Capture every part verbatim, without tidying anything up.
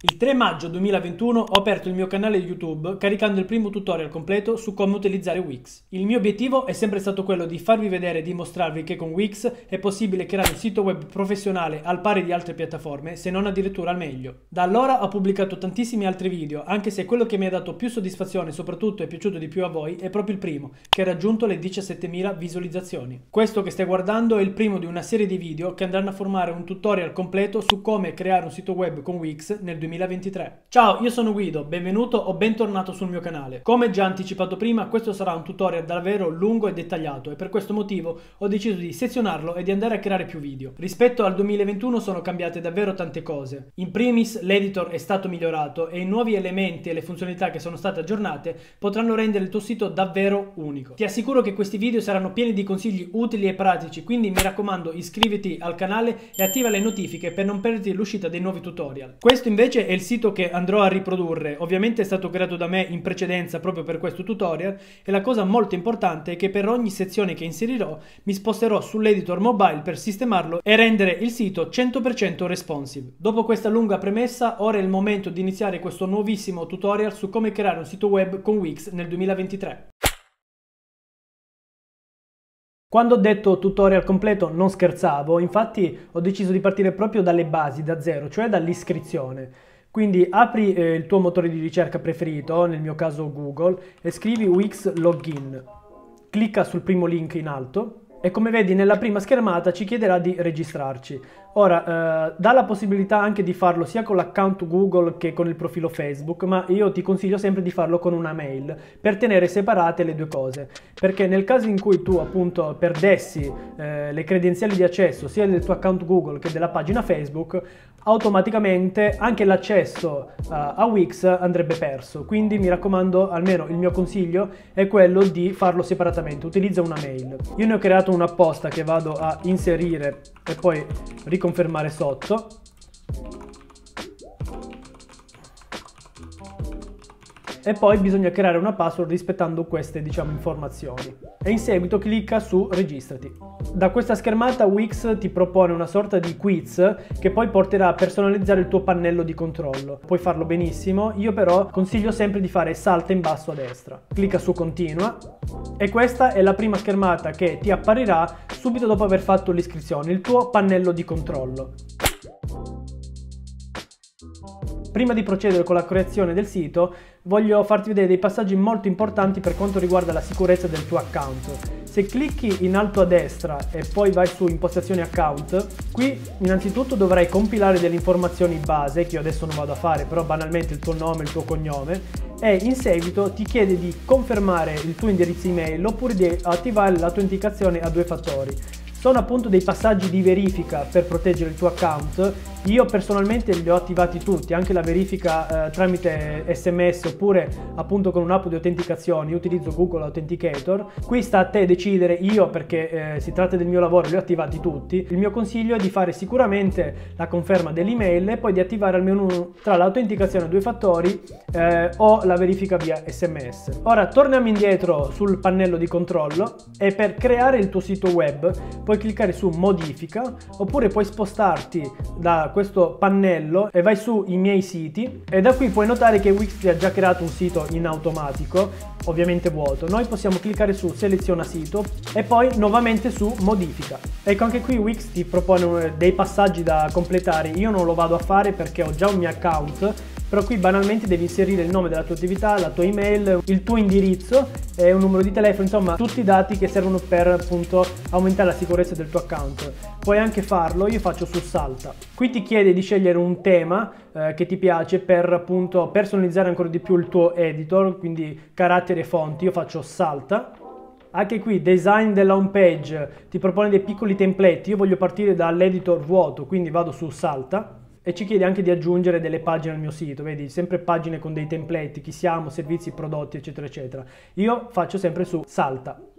Il tre maggio duemilaventuno ho aperto il mio canale YouTube caricando il primo tutorial completo su come utilizzare Wix. Il mio obiettivo è sempre stato quello di farvi vedere e dimostrarvi che con Wix è possibile creare un sito web professionale al pari di altre piattaforme, se non addirittura al meglio. Da allora ho pubblicato tantissimi altri video, anche se quello che mi ha dato più soddisfazione e soprattutto è piaciuto di più a voi è proprio il primo, che ha raggiunto le diciassettemila visualizzazioni. Questo che stai guardando è il primo di una serie di video che andranno a formare un tutorial completo su come creare un sito web con Wix nel duemilaventitré. Ciao, io sono Guido, benvenuto o bentornato sul mio canale. Come già anticipato prima, questo sarà un tutorial davvero lungo e dettagliato e per questo motivo ho deciso di sezionarlo e di andare a creare più video. Rispetto al duemilaventuno sono cambiate davvero tante cose. In primis l'editor è stato migliorato e i nuovi elementi e le funzionalità che sono state aggiornate potranno rendere il tuo sito davvero unico. Ti assicuro che questi video saranno pieni di consigli utili e pratici, quindi mi raccomando iscriviti al canale e attiva le notifiche per non perderti l'uscita dei nuovi tutorial. Questo invece è il sito che andrò a riprodurre, ovviamente è stato creato da me in precedenza proprio per questo tutorial e la cosa molto importante è che per ogni sezione che inserirò mi sposterò sull'editor mobile per sistemarlo e rendere il sito cento per cento responsive. Dopo questa lunga premessa, ora è il momento di iniziare questo nuovissimo tutorial su come creare un sito web con Wix nel duemilaventitré. Quando ho detto tutorial completo non scherzavo, infatti ho deciso di partire proprio dalle basi, da zero, cioè dall'iscrizione. Quindi apri eh, il tuo motore di ricerca preferito, nel mio caso Google, e scrivi Wix Login. Clicca sul primo link in alto e come vedi nella prima schermata ci chiederà di registrarci. Ora, eh, dà la possibilità anche di farlo sia con l'account Google che con il profilo Facebook, ma io ti consiglio sempre di farlo con una mail per tenere separate le due cose, perché nel caso in cui tu appunto perdessi eh, le credenziali di accesso sia del tuo account Google che della pagina Facebook, automaticamente anche l'accesso uh, a Wix andrebbe perso. Quindi mi raccomando, almeno il mio consiglio è quello di farlo separatamente, utilizza una mail. Io ne ho creato una apposta che vado a inserire e poi riconfermare sotto. E poi bisogna creare una password rispettando queste, diciamo, informazioni. E in seguito clicca su registrati. Da questa schermata Wix ti propone una sorta di quiz che poi porterà a personalizzare il tuo pannello di controllo. Puoi farlo benissimo, io però consiglio sempre di fare salta in basso a destra. Clicca su continua e questa è la prima schermata che ti apparirà subito dopo aver fatto l'iscrizione, il tuo pannello di controllo. Prima di procedere con la creazione del sito, voglio farti vedere dei passaggi molto importanti per quanto riguarda la sicurezza del tuo account. Se clicchi in alto a destra e poi vai su impostazioni account, qui innanzitutto dovrai compilare delle informazioni base, che io adesso non vado a fare, però banalmente il tuo nome, il tuo cognome, e in seguito ti chiede di confermare il tuo indirizzo email oppure di attivare l'autenticazione a due fattori. Sono appunto dei passaggi di verifica per proteggere il tuo account. Io personalmente li ho attivati tutti, anche la verifica eh, tramite sms oppure appunto con un'app di autenticazione. Io utilizzo Google Authenticator. Qui sta a te decidere, io perché eh, si tratta del mio lavoro li ho attivati tutti. Il mio consiglio è di fare sicuramente la conferma dell'email e poi di attivare almeno uno tra l'autenticazione a due fattori eh, o la verifica via sms. Ora torniamo indietro sul pannello di controllo e per creare il tuo sito web puoi cliccare su modifica oppure puoi spostarti da questo pannello e vai su i miei siti e da qui puoi notare che Wix ti ha già creato un sito in automatico, ovviamente vuoto. Noi possiamo cliccare su seleziona sito e poi nuovamente su modifica. Ecco, anche qui Wix ti propone dei passaggi da completare. Io non lo vado a fare perché ho già un mio account, però qui banalmente devi inserire il nome della tua attività, la tua email, il tuo indirizzo e un numero di telefono, insomma tutti i dati che servono per appunto aumentare la sicurezza del tuo account. Puoi anche farlo, io faccio su salta. Qui ti chiede di scegliere un tema eh, che ti piace per appunto personalizzare ancora di più il tuo editor, quindi caratteri e fonti. Io faccio salta. Anche qui design della home page ti propone dei piccoli template. Io voglio partire dall'editor vuoto, quindi vado su salta. E ci chiede anche di aggiungere delle pagine al mio sito, vedi, sempre pagine con dei template, chi siamo, servizi, prodotti, eccetera, eccetera. Io faccio sempre su salta.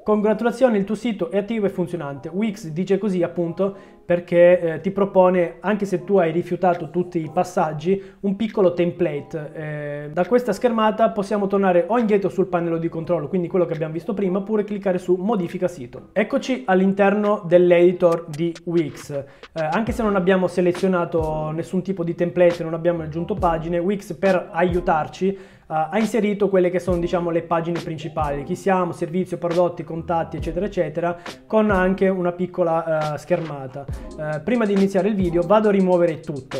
Congratulazioni, il tuo sito è attivo e funzionante. Wix dice così appunto perché eh, ti propone, anche se tu hai rifiutato tutti i passaggi, un piccolo template. Eh, da questa schermata possiamo tornare o indietro sul pannello di controllo, quindi quello che abbiamo visto prima, oppure cliccare su modifica sito. Eccoci all'interno dell'editor di Wix. Eh, anche se non abbiamo selezionato nessun tipo di template, non abbiamo aggiunto pagine, Wix per aiutarci Uh, ha inserito quelle che sono, diciamo, le pagine principali, chi siamo, servizio, prodotti, contatti, eccetera eccetera, con anche una piccola uh, schermata. Uh, prima di iniziare il video vado a rimuovere tutto.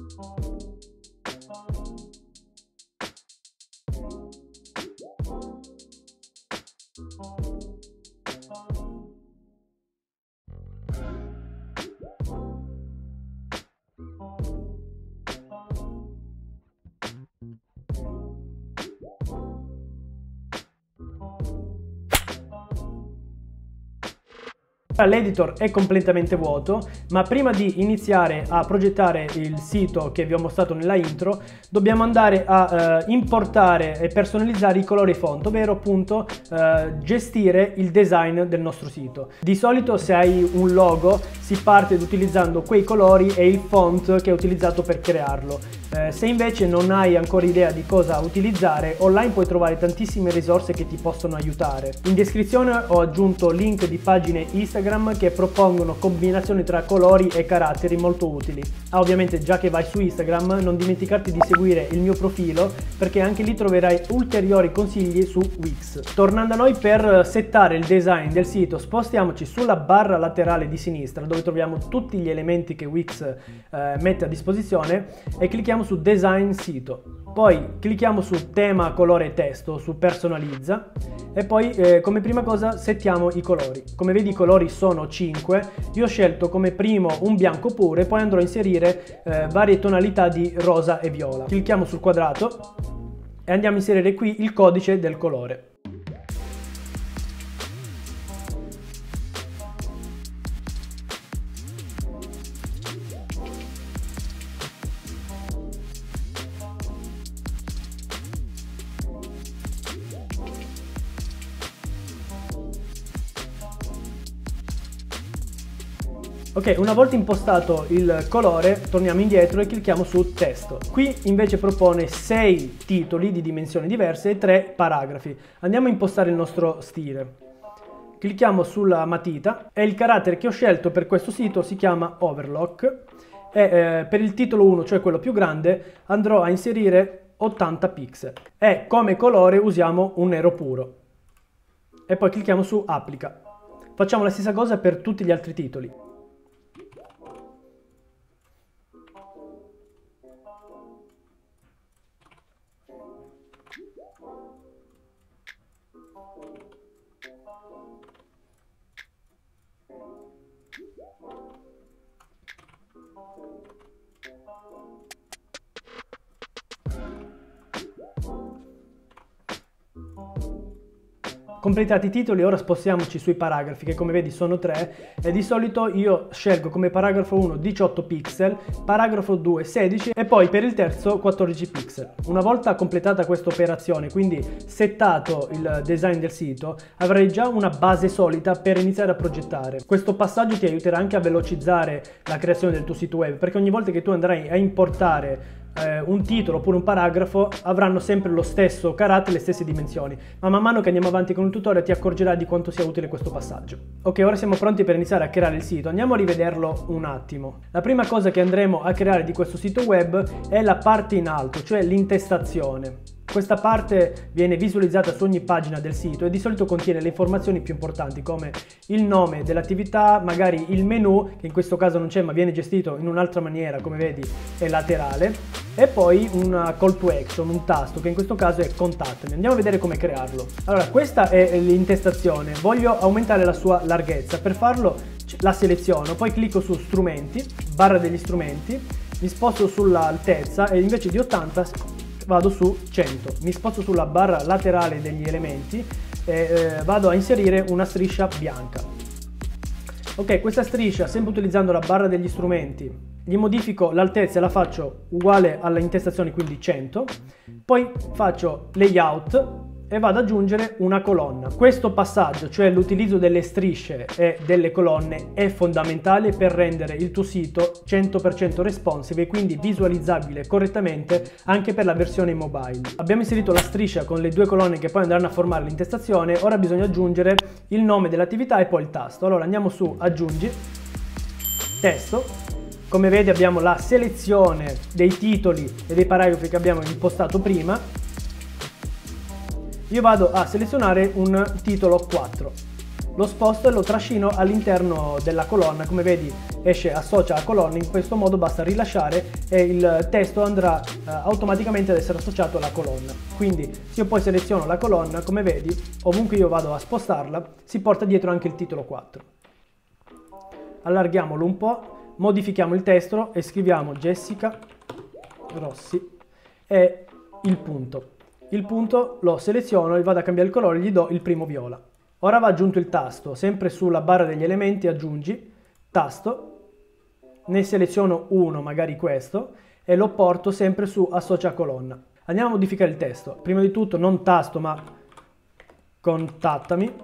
L'editor è completamente vuoto, ma prima di iniziare a progettare il sito che vi ho mostrato nella intro dobbiamo andare a eh, importare e personalizzare i colori font, ovvero appunto eh, gestire il design del nostro sito. Di solito se hai un logo si parte utilizzando quei colori e il font che è utilizzato per crearlo. Eh, se invece non hai ancora idea di cosa utilizzare, online puoi trovare tantissime risorse che ti possono aiutare. In descrizione ho aggiunto link di pagine Instagram che propongono combinazioni tra colori e caratteri molto utili. Ah, ovviamente già che vai su Instagram non dimenticarti di seguire il mio profilo, perché anche lì troverai ulteriori consigli su Wix. Tornando a noi, per settare il design del sito spostiamoci sulla barra laterale di sinistra dove troviamo tutti gli elementi che Wix eh, mette a disposizione e clicchiamo su design sito, poi clicchiamo su tema, colore e testo, su personalizza e poi eh, come prima cosa settiamo i colori. Come vedi i colori sono cinque, io ho scelto come primo un bianco pure, poi andrò a inserire eh, varie tonalità di rosa e viola. Clicchiamo sul quadrato e andiamo a inserire qui il codice del colore. Ok, una volta impostato il colore, torniamo indietro e clicchiamo su testo. Qui invece propone sei titoli di dimensioni diverse e tre paragrafi. Andiamo a impostare il nostro stile. Clicchiamo sulla matita e il carattere che ho scelto per questo sito si chiama Overlock e eh, per il titolo uno, cioè quello più grande, andrò a inserire ottanta pixel e come colore usiamo un nero puro. E poi clicchiamo su applica. Facciamo la stessa cosa per tutti gli altri titoli. Completati i titoli, ora spostiamoci sui paragrafi che come vedi sono tre e di solito io scelgo come paragrafo uno diciotto pixel, paragrafo due sedici e poi per il terzo quattordici pixel. Una volta completata questa operazione, quindi settato il design del sito, avrai già una base solida per iniziare a progettare. Questo passaggio ti aiuterà anche a velocizzare la creazione del tuo sito web, perché ogni volta che tu andrai a importare Eh, un titolo oppure un paragrafo avranno sempre lo stesso carattere, le stesse dimensioni, ma man mano che andiamo avanti con il tutorial ti accorgerai di quanto sia utile questo passaggio. Ok, ora siamo pronti per iniziare a creare il sito. Andiamo a rivederlo un attimo. La prima cosa che andremo a creare di questo sito web è la parte in alto, cioè l'intestazione. Questa parte viene visualizzata su ogni pagina del sito e di solito contiene le informazioni più importanti come il nome dell'attività, magari il menu, che in questo caso non c'è ma viene gestito in un'altra maniera, come vedi è laterale, e poi una call to action, un tasto che in questo caso è contattami. Andiamo a vedere come crearlo. Allora, questa è l'intestazione, voglio aumentare la sua larghezza. Per farlo la seleziono, poi clicco su strumenti, barra degli strumenti, mi sposto sull'altezza e invece di ottanta vado su cento, mi sposto sulla barra laterale degli elementi e eh, vado a inserire una striscia bianca. Ok, questa striscia, sempre utilizzando la barra degli strumenti, gli modifico l'altezza e la faccio uguale alla intestazione, quindi cento, poi faccio layout e vado ad aggiungere una colonna. Questo passaggio, cioè l'utilizzo delle strisce e delle colonne, è fondamentale per rendere il tuo sito cento per cento responsive e quindi visualizzabile correttamente anche per la versione mobile. Abbiamo inserito la striscia con le due colonne che poi andranno a formare l'intestazione, ora bisogna aggiungere il nome dell'attività e poi il tasto. Allora andiamo su aggiungi, testo. Come vedi abbiamo la selezione dei titoli e dei paragrafi che abbiamo impostato prima. Io vado a selezionare un titolo quattro, lo sposto e lo trascino all'interno della colonna. Come vedi esce associa a colonna, in questo modo basta rilasciare e il testo andrà eh, automaticamente ad essere associato alla colonna. Quindi se io poi seleziono la colonna, come vedi, ovunque io vado a spostarla si porta dietro anche il titolo quattro. Allarghiamolo un po', modifichiamo il testo e scriviamo Jessica Rossi e il punto. Il punto lo seleziono e vado a cambiare il colore, gli do il primo viola. Ora va aggiunto il tasto, sempre sulla barra degli elementi aggiungi, tasto, ne seleziono uno, magari questo, e lo porto sempre su associa colonna. Andiamo a modificare il testo. Prima di tutto non tasto ma contattami.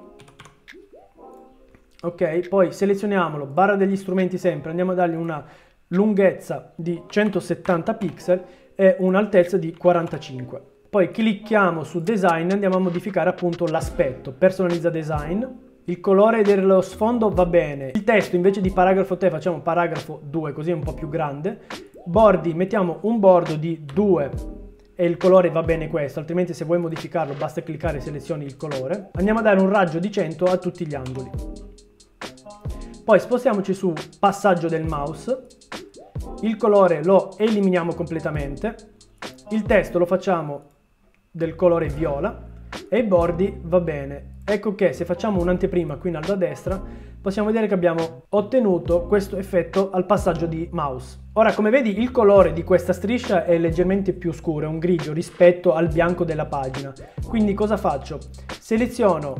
Ok, poi selezioniamolo, barra degli strumenti sempre, andiamo a dargli una lunghezza di centosettanta pixel e un'altezza di quarantacinque. Poi clicchiamo su design e andiamo a modificare appunto l'aspetto, personalizza design, il colore dello sfondo va bene, il testo invece di paragrafo tre facciamo paragrafo due, così è un po' più grande, bordi mettiamo un bordo di due e il colore va bene questo, altrimenti se vuoi modificarlo basta cliccare e selezioni il colore, andiamo a dare un raggio di cento a tutti gli angoli. Poi spostiamoci su passaggio del mouse, il colore lo eliminiamo completamente, il testo lo facciamo del colore viola e i bordi va bene. Ecco che se facciamo un'anteprima qui in alto a destra possiamo vedere che abbiamo ottenuto questo effetto al passaggio di mouse. Ora come vedi il colore di questa striscia è leggermente più scuro, è un grigio rispetto al bianco della pagina. Quindi cosa faccio? Seleziono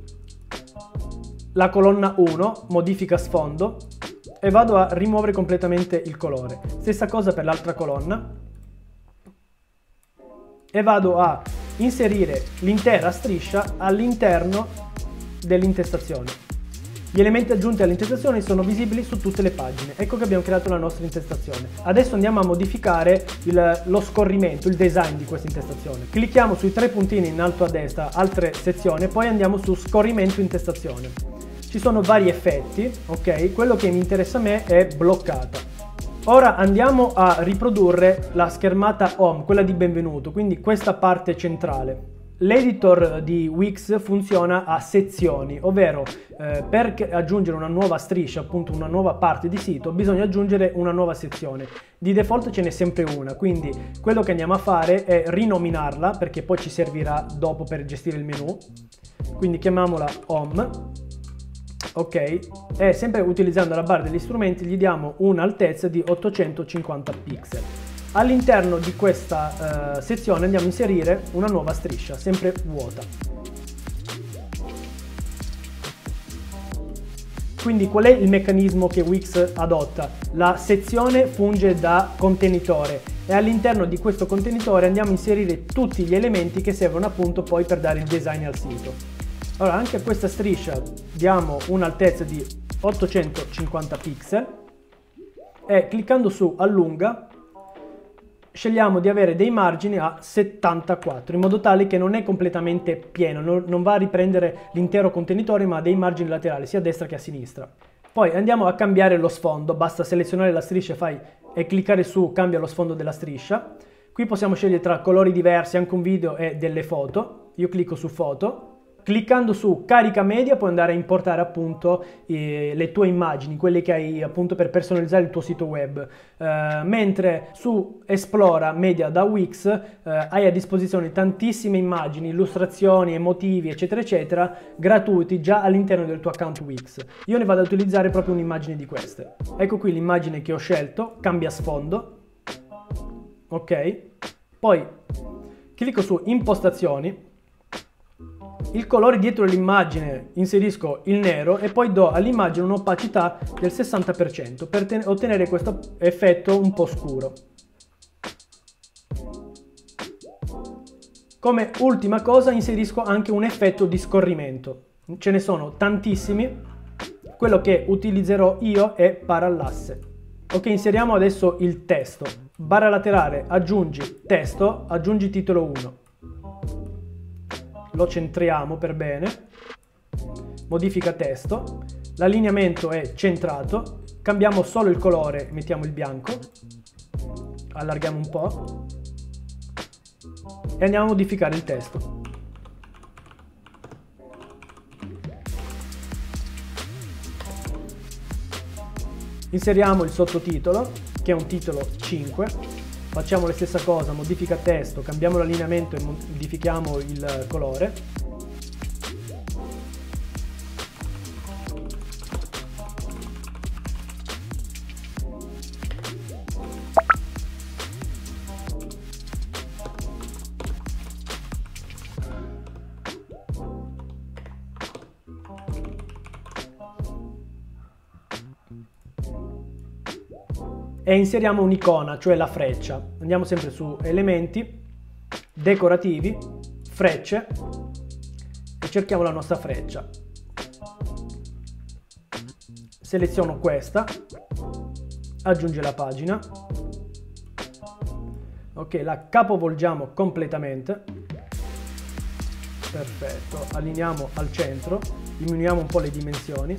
la colonna uno, modifica sfondo e vado a rimuovere completamente il colore. Stessa cosa per l'altra colonna. E vado a inserire l'intera striscia all'interno dell'intestazione. Gli elementi aggiunti all'intestazione sono visibili su tutte le pagine. Ecco che abbiamo creato la nostra intestazione. Adesso andiamo a modificare il, lo scorrimento, il design di questa intestazione. Clicchiamo sui tre puntini in alto a destra, altre sezioni, poi andiamo su scorrimento intestazione. Ci sono vari effetti, ok? Quello che mi interessa a me è bloccata. Ora andiamo a riprodurre la schermata home, quella di benvenuto, quindi questa parte centrale. L'editor di Wix funziona a sezioni, ovvero eh, per aggiungere una nuova striscia, appunto una nuova parte di sito, bisogna aggiungere una nuova sezione. Di default ce n'è sempre una, quindi quello che andiamo a fare è rinominarla, perché poi ci servirà dopo per gestire il menu. Quindi chiamiamola home. Ok, e sempre utilizzando la barra degli strumenti gli diamo un'altezza di ottocentocinquanta pixel. All'interno di questa eh, sezione andiamo a inserire una nuova striscia, sempre vuota. Quindi qual è il meccanismo che Wix adotta? La sezione funge da contenitore e all'interno di questo contenitore andiamo a inserire tutti gli elementi che servono appunto poi per dare il design al sito. Allora anche a questa striscia diamo un'altezza di ottocentocinquanta pixel e cliccando su allunga scegliamo di avere dei margini a settantaquattro in modo tale che non è completamente pieno, non, non va a riprendere l'intero contenitore ma ha dei margini laterali sia a destra che a sinistra. Poi andiamo a cambiare lo sfondo, basta selezionare la striscia fai, e cliccare su cambia lo sfondo della striscia. Qui possiamo scegliere tra colori diversi, anche un video e delle foto. Io clicco su foto. Cliccando su carica media puoi andare a importare appunto eh, le tue immagini, quelle che hai appunto per personalizzare il tuo sito web, eh, mentre su esplora media da Wix eh, hai a disposizione tantissime immagini, illustrazioni, emotivi eccetera eccetera gratuiti già all'interno del tuo account Wix. Io ne vado ad utilizzare proprio un'immagine di queste. Ecco qui l'immagine che ho scelto, cambia sfondo, ok, poi clicco su impostazioni. Il colore dietro l'immagine inserisco il nero e poi do all'immagine un'opacità del sessanta per cento per ottenere questo effetto un po' scuro. Come ultima cosa inserisco anche un effetto di scorrimento. Ce ne sono tantissimi, quello che utilizzerò io è parallasse. Ok, inseriamo adesso il testo. Barra laterale, aggiungi testo, aggiungi titolo uno. Lo centriamo per bene. Modifica testo. L'allineamento è centrato. Cambiamo solo il colore, mettiamo il bianco. Allarghiamo un po'. E andiamo a modificare il testo. Inseriamo il sottotitolo, che è un titolo cinque. Facciamo la stessa cosa, modifica testo, cambiamo l'allineamento e modifichiamo il colore. E inseriamo un'icona, cioè la freccia. Andiamo sempre su elementi, decorativi, frecce e cerchiamo la nostra freccia. Seleziono questa, aggiunge la pagina. Ok, la capovolgiamo completamente. Perfetto, allineiamo al centro, diminuiamo un po' le dimensioni.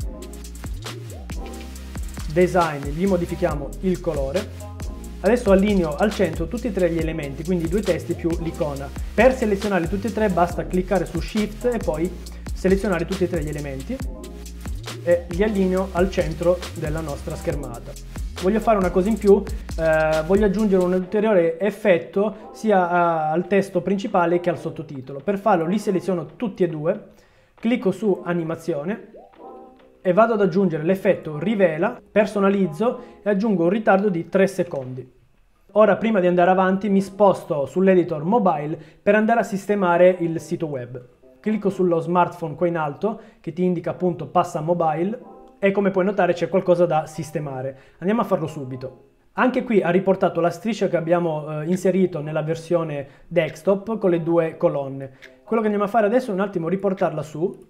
Design, gli modifichiamo il colore. Adesso allineo al centro tutti e tre gli elementi, quindi i due testi più l'icona. Per selezionarli tutti e tre basta cliccare su Shift e poi selezionare tutti e tre gli elementi e li allineo al centro della nostra schermata. Voglio fare una cosa in più, eh, voglio aggiungere un ulteriore effetto sia a, al testo principale che al sottotitolo. Per farlo li seleziono tutti e due, clicco su animazione e vado ad aggiungere l'effetto rivela, personalizzo e aggiungo un ritardo di tre secondi. Ora, prima di andare avanti, mi sposto sull'editor mobile per andare a sistemare il sito web. Clicco sullo smartphone qua in alto che ti indica appunto passa mobile e come puoi notare c'è qualcosa da sistemare. Andiamo a farlo subito. Anche qui ha riportato la striscia che abbiamo eh, inserito nella versione desktop con le due colonne. Quello che andiamo a fare adesso è un attimo riportarla su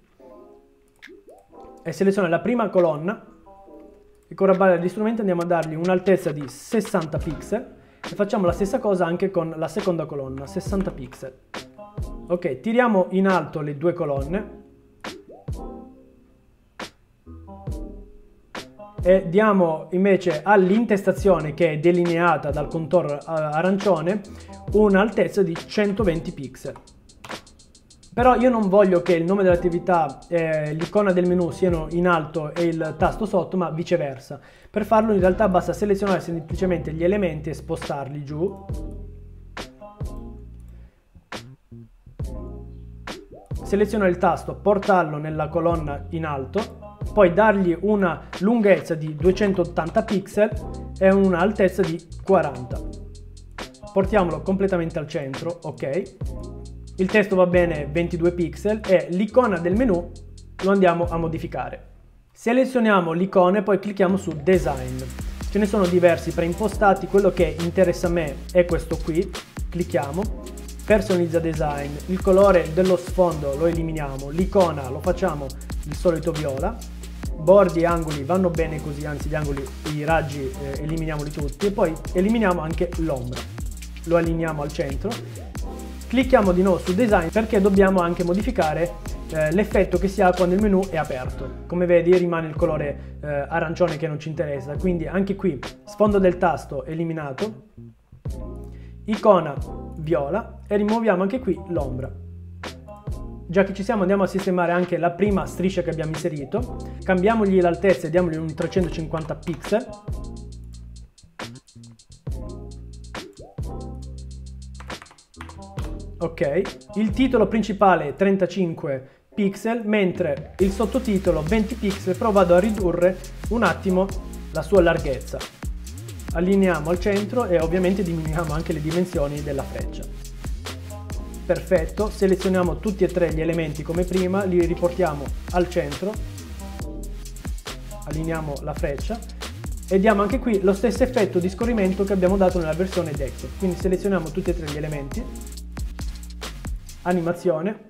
e selezionare la prima colonna e con la barra degli strumenti andiamo a dargli un'altezza di sessanta pixel e facciamo la stessa cosa anche con la seconda colonna, sessanta pixel. Ok, tiriamo in alto le due colonne e diamo invece all'intestazione, che è delineata dal contorno arancione, un'altezza di centoventi pixel. Però io non voglio che il nome dell'attività e l'icona del menu siano in alto e il tasto sotto, ma viceversa. Per farlo in realtà basta selezionare semplicemente gli elementi e spostarli giù. Seleziono il tasto, portarlo nella colonna in alto, poi dargli una lunghezza di duecentottanta pixel e un'altezza di quaranta. Portiamolo completamente al centro, ok. Il testo va bene ventidue pixel e l'icona del menu lo andiamo a modificare. Selezioniamo l'icona e poi clicchiamo su Design. Ce ne sono diversi preimpostati, quello che interessa a me è questo qui. Clicchiamo, personalizza design, il colore dello sfondo lo eliminiamo, l'icona lo facciamo il solito viola, bordi e angoli vanno bene così, anzi gli angoli, i raggi eh, eliminiamoli tutti e poi eliminiamo anche l'ombra. Lo allineiamo al centro. Clicchiamo di nuovo su Design perché dobbiamo anche modificare eh, l'effetto che si ha quando il menu è aperto. Come vedi rimane il colore eh, arancione che non ci interessa, quindi anche qui sfondo del tasto eliminato, icona viola e rimuoviamo anche qui l'ombra. Già che ci siamo andiamo a sistemare anche la prima striscia che abbiamo inserito, cambiamogli l'altezza e diamogli un trecentocinquanta pixel. Ok, il titolo principale è trentacinque pixel, mentre il sottotitolo venti pixel, però vado a ridurre un attimo la sua larghezza. Allineiamo al centro e ovviamente diminuiamo anche le dimensioni della freccia. Perfetto, selezioniamo tutti e tre gli elementi come prima, li riportiamo al centro, allineiamo la freccia e diamo anche qui lo stesso effetto di scorrimento che abbiamo dato nella versione desktop. Quindi selezioniamo tutti e tre gli elementi. animazione,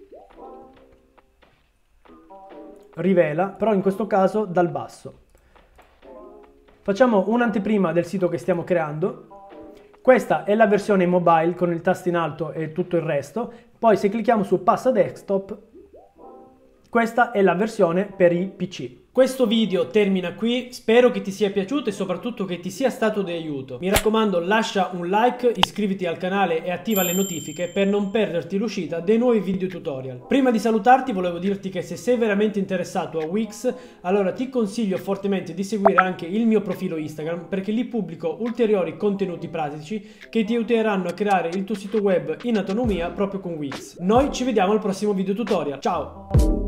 rivela, però in questo caso dal basso. Facciamo un'anteprima del sito che stiamo creando. Questa è la versione mobile con il tasto in alto e tutto il resto. Poi se clicchiamo su Passa Desktop, questa è la versione per i P C. Questo video termina qui, spero che ti sia piaciuto e soprattutto che ti sia stato di aiuto. Mi raccomando, lascia un like, iscriviti al canale e attiva le notifiche per non perderti l'uscita dei nuovi video tutorial. Prima di salutarti volevo dirti che se sei veramente interessato a Wix, allora ti consiglio fortemente di seguire anche il mio profilo Instagram, perché lì pubblico ulteriori contenuti pratici che ti aiuteranno a creare il tuo sito web in autonomia proprio con Wix. Noi ci vediamo al prossimo video tutorial, ciao!